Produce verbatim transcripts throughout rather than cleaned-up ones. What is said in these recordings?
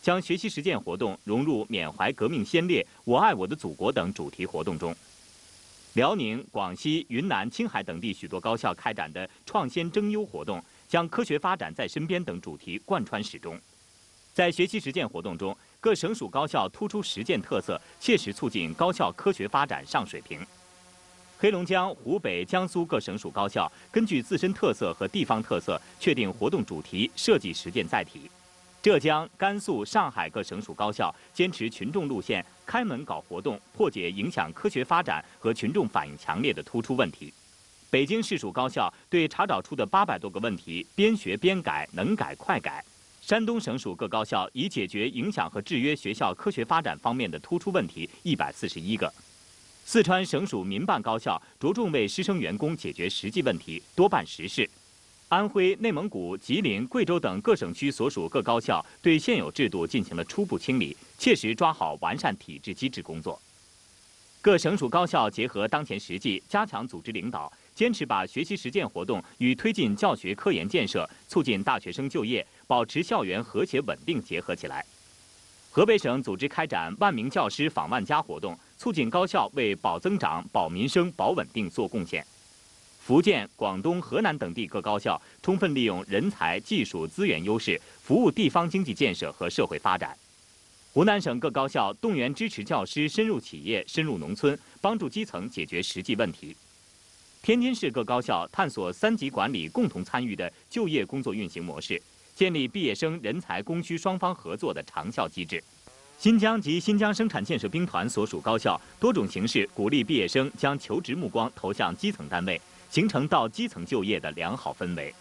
将学习实践活动融入缅怀革命先烈、我爱我的祖国等主题活动中。辽宁、广西、云南、青海等地许多高校开展的创先争优活动，将科学发展在身边等主题贯穿始终。在学习实践活动中，各省属高校突出实践特色，切实促进高校科学发展上水平。黑龙江、湖北、江苏各省属高校根据自身特色和地方特色，确定活动主题，设计实践载体。浙江、甘肃、上海各省属高校坚持群众路线，开门搞活动，破解影响科学发展和群众反应强烈的突出问题。北京市属高校对查找出的八百多个问题，边学边改，能改快改。山东省属各高校已解决影响和制约学校科学发展方面的突出问题一百四十一个。四川省属民办高校着重为师生员工解决实际问题，多办实事。安徽、内蒙古、吉林、贵州等各省区所属各高校对现有制度进行了初步清理，切实抓好完善体制机制工作。各省属高校结合当前实际，加强组织领导，坚持把学习实践活动与推进教学科研建设、促进大学生就业、保持校园和谐稳定结合起来。河北省组织开展万名教师访万家活动，促进高校为保增长、保民生、保稳定做贡献。福建、广东、河南等地各高校充分利用人才、技术、资源优势，服务地方经济建设和社会发展。湖南省各高校动员支持教师深入企业、深入农村，帮助基层解决实际问题。天津市各高校探索三级管理共同参与的就业工作运行模式，建立毕业生人才供需双方合作的长效机制。新疆及新疆生产建设兵团所属高校多种形式鼓励毕业生将求职目光投向基层单位，形成到基层就业的良好氛围。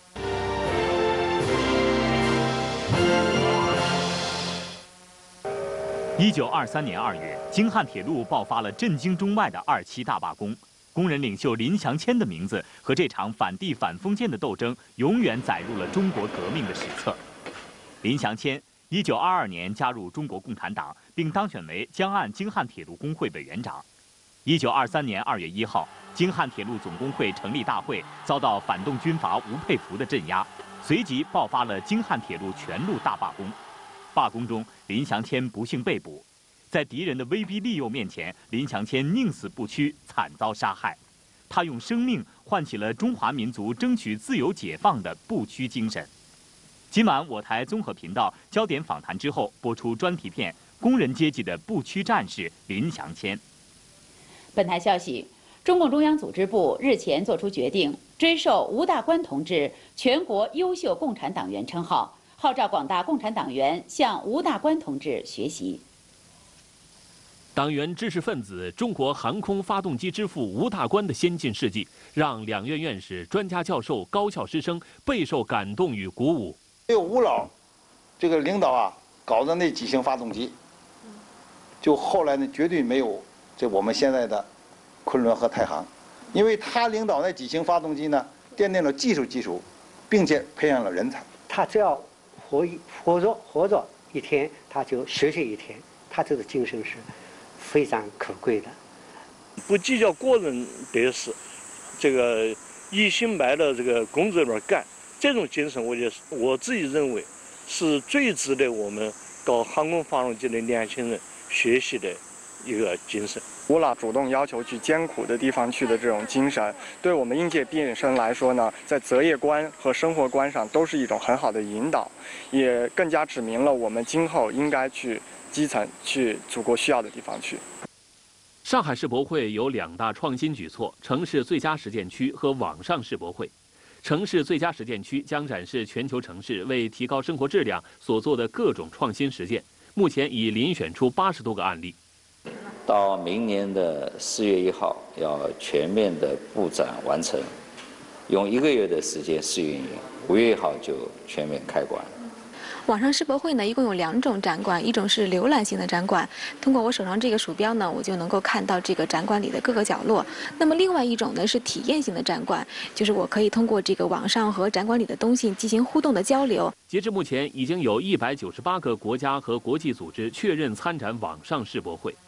一九二三年二月，京汉铁路爆发了震惊中外的二七大罢工，工人领袖林祥谦的名字和这场反帝反封建的斗争，永远载入了中国革命的史册。林祥谦一九二二年加入中国共产党，并当选为江岸京汉铁路工会委员长。一九二三年二月一号，京汉铁路总工会成立大会遭到反动军阀吴佩孚的镇压，随即爆发了京汉铁路全路大罢工。罢工中，林祥谦不幸被捕，在敌人的威逼利诱面前，林祥谦宁死不屈，惨遭杀害。他用生命唤起了中华民族争取自由解放的不屈精神。今晚我台综合频道焦点访谈之后播出专题片《工人阶级的不屈战士林祥谦》。 本台消息，中共中央组织部日前作出决定，追授吴大关同志全国优秀共产党员称号，号召广大共产党员向吴大关同志学习。 党员知识分子、中国航空发动机之父吴大关的先进事迹，让两院院士、专家教授、高校师生备受感动与鼓舞。 只有吴老这个领导啊，搞的那几型发动机，就后来呢，绝对没有这我们现在的昆仑和太行，因为他领导那几型发动机呢，奠定了技术基础，并且培养了人才。 他只要活一活着活着一天，他就学习一天，他这个精神是非常可贵的。 不计较个人得失，这个一心埋到这个工作里面干，这种精神，我觉得我自己认为是最值得我们搞航空发动机的年轻人学习的一个精神。 吴老主动要求去艰苦的地方去的这种精神，对我们应届毕业生来说呢，在择业观和生活观上都是一种很好的引导，也更加指明了我们今后应该去基层、去祖国需要的地方去。 上海世博会有两大创新举措：城市最佳实践区和网上世博会。城市最佳实践区将展示全球城市为提高生活质量所做的各种创新实践，目前已遴选出八十多个案例。 到明年的四月一号要全面的布展完成，用一个月的时间试运营，五月一号就全面开馆。 网上世博会呢，一共有两种展馆，一种是浏览型的展馆，通过我手上这个鼠标呢，我就能够看到这个展馆里的各个角落。那么另外一种呢是体验型的展馆，就是我可以通过这个网上和展馆里的东西进行互动的交流。 截至目前，已经有一百九十八个国家和国际组织确认参展网上世博会。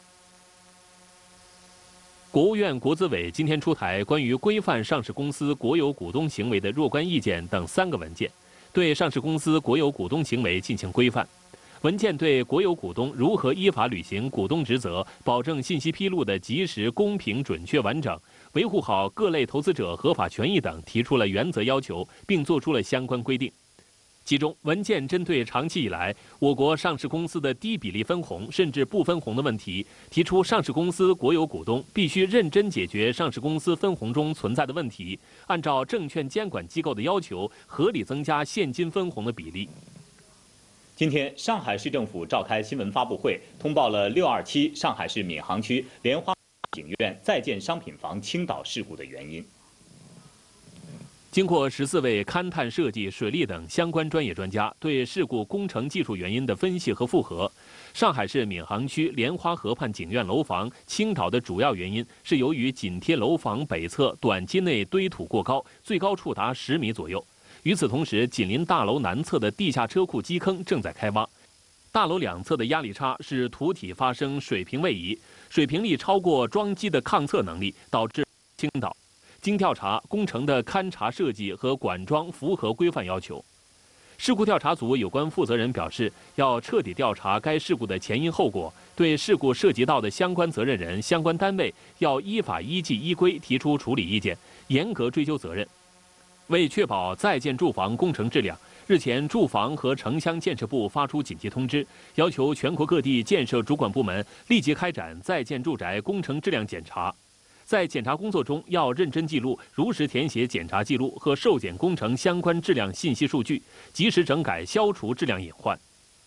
国务院国资委今天出台关于规范上市公司国有股东行为的若干意见等三个文件，对上市公司国有股东行为进行规范。 文件对国有股东如何依法履行股东职责，保证信息披露的及时、公平、准确、完整，维护好各类投资者合法权益等提出了原则要求，并作出了相关规定。其中，文件针对长期以来我国上市公司的低比例分红甚至不分红的问题，提出上市公司国有股东必须认真解决上市公司分红中存在的问题，按照证券监管机构的要求，合理增加现金分红的比例。 今天，上海市政府召开新闻发布会，通报了六二七上海市闵行区莲花景苑在建商品房倾倒事故的原因。 经过十四位勘探设计、水利等相关专业专家对事故工程技术原因的分析和复核，上海市闵行区莲花河畔景苑楼房倾倒的主要原因是由于紧贴楼房北侧短期内堆土过高，最高处达十米左右。与此同时，紧邻大楼南侧的地下车库基坑正在开挖，大楼两侧的压力差使土体发生水平位移，水平力超过桩基的抗侧能力，导致倾倒。经调查，工程的勘察设计和管桩符合规范要求。事故调查组有关负责人表示，要彻底调查该事故的前因后果，对事故涉及到的相关责任人、相关单位要依法依纪依规提出处理意见，严格追究责任。为确保在建住房工程质量，日前住房和城乡建设部发出紧急通知，要求全国各地建设主管部门立即开展在建住宅工程质量检查。在检查工作中，要认真记录、如实填写检查记录和受检工程相关质量信息数据，及时整改，消除质量隐患。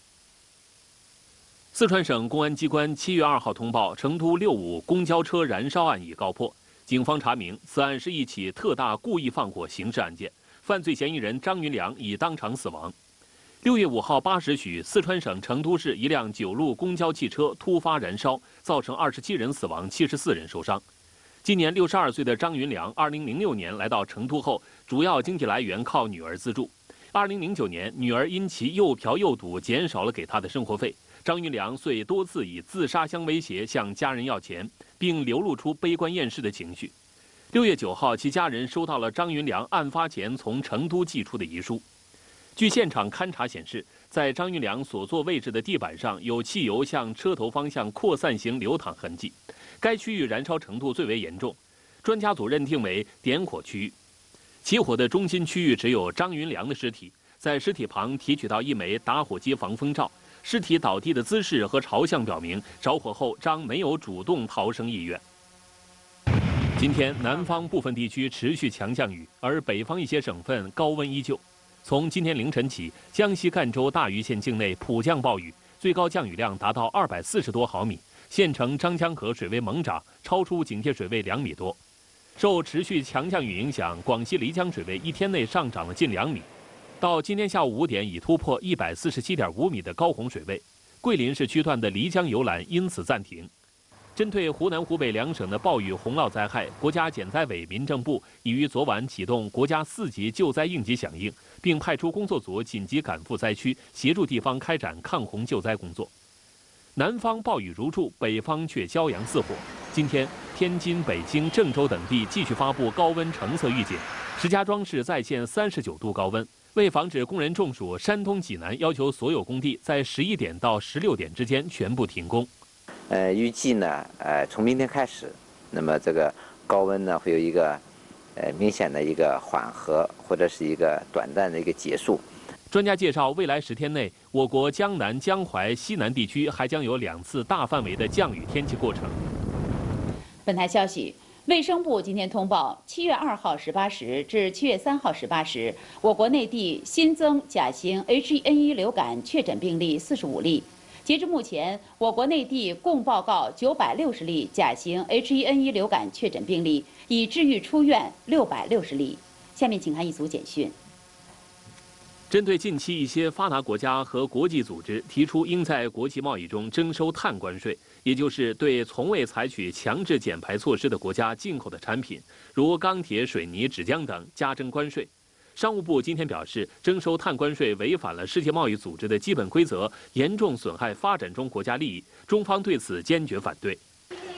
四川省公安机关七月二号通报，成都六五公交车燃烧案已告破。警方查明，此案是一起特大故意放火刑事案件，犯罪嫌疑人张云良已当场死亡。六月五号八时许，四川省成都市一辆九路公交汽车突发燃烧，造成二十七人死亡，七十四人受伤。今年六十二岁的张云良，二零零六年来到成都后，主要经济来源靠女儿资助。二零零九年，女儿因其又嫖又赌，减少了给她的生活费。张云良遂多次以自杀相威胁向家人要钱，并流露出悲观厌世的情绪。六月九号，其家人收到了张云良案发前从成都寄出的遗书。据现场勘查显示，在张云良所坐位置的地板上有汽油向车头方向扩散型流淌痕迹，该区域燃烧程度最为严重，专家组认定为点火区域。起火的中心区域只有张云良的尸体，在尸体旁提取到一枚打火机防风罩。尸体倒地的姿势和朝向表明，着火后张没有主动逃生意愿。今天，南方部分地区持续强降雨，而北方一些省份高温依旧。从今天凌晨起，江西赣州大余县境内普降暴雨，最高降雨量达到二百四十多毫米，县城张江河水位猛涨，超出警戒水位两米多。受持续强降雨影响，广西漓江水位一天内上涨了近两米。到今天下午五点，已突破一百四十七点五米的高洪水位，桂林市区段的漓江游览因此暂停。针对湖南、湖北两省的暴雨洪涝灾害，国家减灾委民政部已于昨晚启动国家四级救灾应急响应，并派出工作组紧急赶赴灾区，协助地方开展抗洪救灾工作。南方暴雨如注，北方却骄阳似火。今天，天津、北京、郑州等地继续发布高温橙色预警，石家庄市再现三十九度高温。为防止工人中暑，山东济南要求所有工地在十一点到十六点之间全部停工。 呃，预计呢，呃，从明天开始，那么这个高温呢会有一个呃明显的一个缓和，或者是一个短暂的一个结束。 专家介绍，未来十天内，我国江南、江淮、西南地区还将有两次大范围的降雨天气过程。 本台消息。卫生部今天通报，七月二号十八时至七月三号十八时，我国内地新增甲型 H one N one 流感确诊病例四十五例。截至目前，我国内地共报告九百六十例甲型 H one N one 流感确诊病例，已治愈出院六百六十例。下面请看一组简讯。 针对近期一些发达国家和国际组织提出应在国际贸易中征收碳关税，也就是对从未采取强制减排措施的国家进口的产品，如钢铁、水泥、纸浆等加征关税。商务部今天表示，征收碳关税违反了世界贸易组织的基本规则，严重损害发展中国家利益，中方对此坚决反对。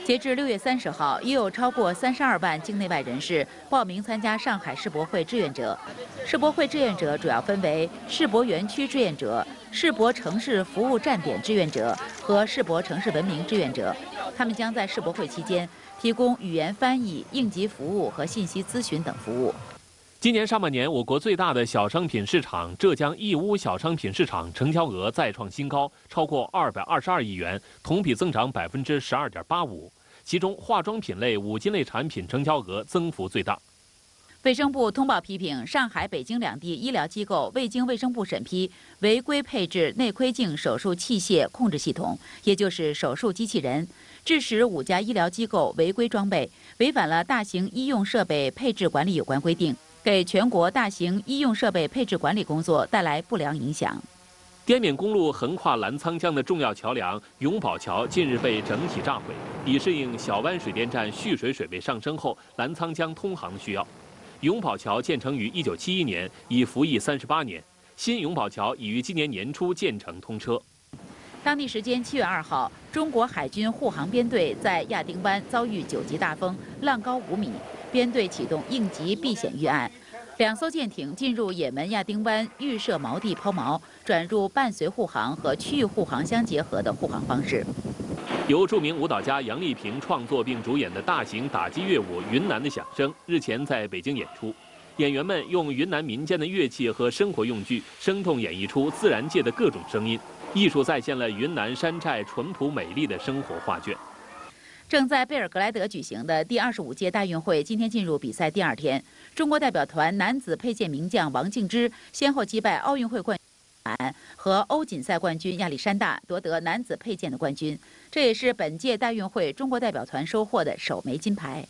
截至六月三十号，已有超过三十二万境内外人士报名参加上海世博会志愿者。世博会志愿者主要分为世博园区志愿者、世博城市服务站点志愿者和世博城市文明志愿者。他们将在世博会期间提供语言翻译、应急服务和信息咨询等服务。 今年上半年，我国最大的小商品市场浙江义乌小商品市场成交额再创新高，超过二百二十二亿元，同比增长百分之十二点八五。其中，化妆品类、五金类产品成交额增幅最大。 卫生部通报批评，上海、北京两地医疗机构未经卫生部审批，违规配置内窥镜手术器械控制系统，也就是手术机器人，致使五家医疗机构违规装备，违反了大型医用设备配置管理有关规定，给全国大型医用设备配置管理工作带来不良影响。 滇缅公路横跨澜沧江的重要桥梁永宝桥近日被整体炸毁，以适应小湾水电站蓄水水位上升后澜沧江通航的需要。永宝桥建成于一九七一年，已服役三十八年。新永宝桥已于今年年初建成通车。 当地时间七月二号，中国海军护航编队在亚丁湾遭遇九级大风，浪高五米，编队启动应急避险预案。两艘舰艇进入也门亚丁湾预设锚地抛锚，转入伴随护航和区域护航相结合的护航方式。 由著名舞蹈家杨丽萍创作并主演的大型打击乐舞《云南的响声》日前在北京演出，演员们用云南民间的乐器和生活用具，生动演绎出自然界的各种声音，艺术再现了云南山寨淳朴美丽的生活画卷。 正在贝尔格莱德举行的第二十五届大运会今天进入比赛第二天，中国代表团男子佩剑名将王静之先后击败奥运会冠军和欧锦赛冠军亚历山大，夺得男子佩剑的冠军。这也是本届大运会中国代表团收获的首枚金牌。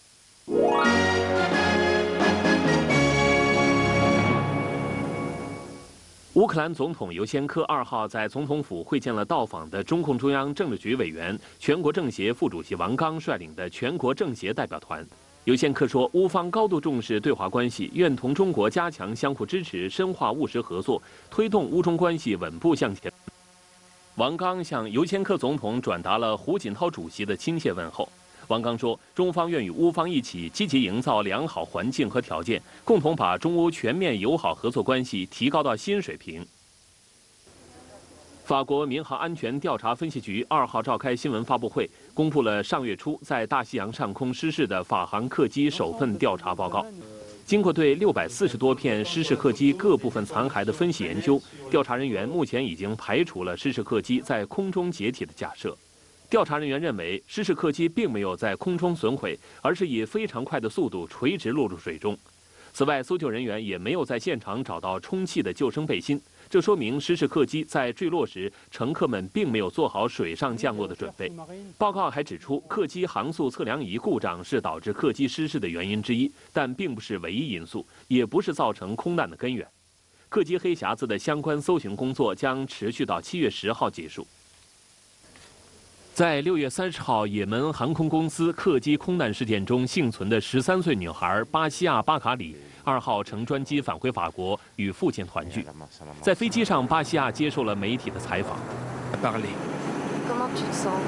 乌克兰总统尤先科二号在总统府会见了到访的中共中央政治局委员、全国政协副主席王刚率领的全国政协代表团。尤先科说，乌方高度重视对华关系，愿同中国加强相互支持，深化务实合作，推动乌中关系稳步向前。王刚向尤先科总统转达了胡锦涛主席的亲切问候。王刚说，中方愿与乌方一起积极营造良好环境和条件，共同把中乌全面友好合作关系提高到新水平。法国民航安全调查分析局二号召开新闻发布会，公布了上月初在大西洋上空失事的法航客机首份调查报告。经过对六百四十多片失事客机各部分残骸的分析研究，调查人员目前已经排除了失事客机在空中解体的假设。调查人员认为，失事客机并没有在空中损毁，而是以非常快的速度垂直落入水中。此外，搜救人员也没有在现场找到充气的救生背心，这说明失事客机在坠落时，乘客们并没有做好水上降落的准备。报告还指出，客机航速测量仪故障是导致客机失事的原因之一，但并不是唯一因素，也不是造成空难的根源。客机黑匣子的相关搜寻工作将持续到七月十号结束。在六月三十号也门航空公司客机空难事件中幸存的十三岁女孩巴西亚·巴卡里，二号乘专机返回法国与父亲团聚。在飞机上，巴西亚接受了媒体的采访。 Comment tu te sens?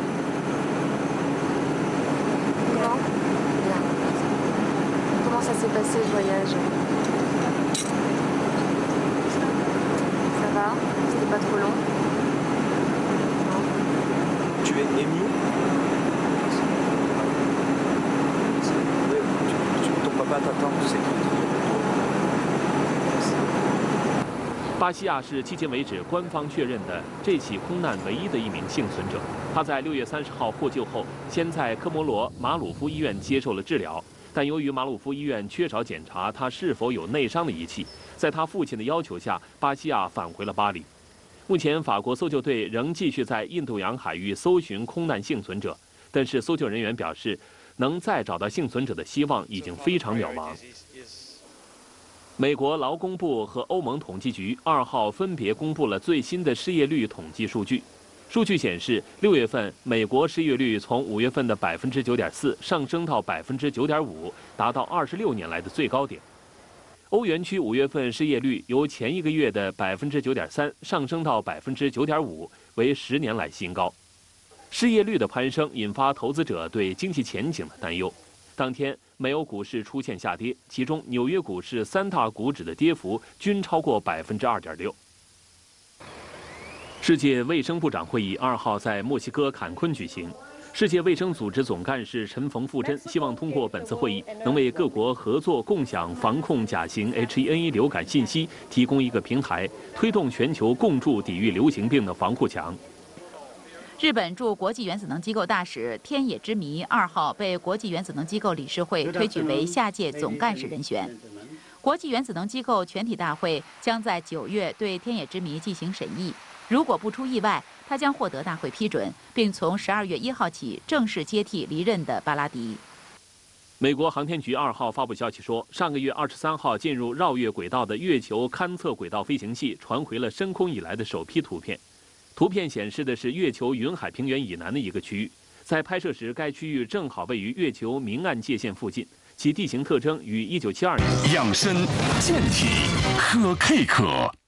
Comment? Bien. Comment ça s'est passé le voyage? Ça va? C'était pas trop long? Tu es ému? Ton papa t'attend, tu sais qu'il 巴西亚是迄今为止官方确认的这起空难唯一的一名幸存者。他在六月三十号获救后，先在科摩罗马鲁夫医院接受了治疗，但由于马鲁夫医院缺少检查他是否有内伤的仪器，在他父亲的要求下，巴西亚返回了巴黎。目前，法国搜救队仍继续在印度洋海域搜寻空难幸存者，但是搜救人员表示，能再找到幸存者的希望已经非常渺茫。美国劳工部和欧盟统计局二号分别公布了最新的失业率统计数据。数据显示，六月份美国失业率从五月份的百分之九点四上升到百分之九点五，达到二十六年来的最高点。欧元区五月份失业率由前一个月的百分之九点三上升到百分之九点五，为十年来新高。 失业率的攀升引发投资者对经济前景的担忧。当天，美欧股市出现下跌，其中纽约股市三大股指的跌幅均超过百分之二点六。世界卫生部长会议二号在墨西哥坎昆举行。世界卫生组织总干事陈冯富珍希望通过本次会议，能为各国合作共享防控甲型 H one N one 流感信息提供一个平台，推动全球共筑抵御流行病的防护墙。 日本驻国际原子能机构大使天野之弥二号被国际原子能机构理事会推举为下届总干事人选。国际原子能机构全体大会将在九月对天野之弥进行审议，如果不出意外，他将获得大会批准，并从十二月一号起正式接替离任的巴拉迪。 美国航天局二号发布消息说，上个月二十三号进入绕月轨道的月球勘测轨道飞行器传回了升空以来的首批图片。图片显示的是月球云海平原以南的一个区域，在拍摄时，该区域正好位于月球明暗界线附近，其地形特征与一九七二年。 养生健体喝 K 可。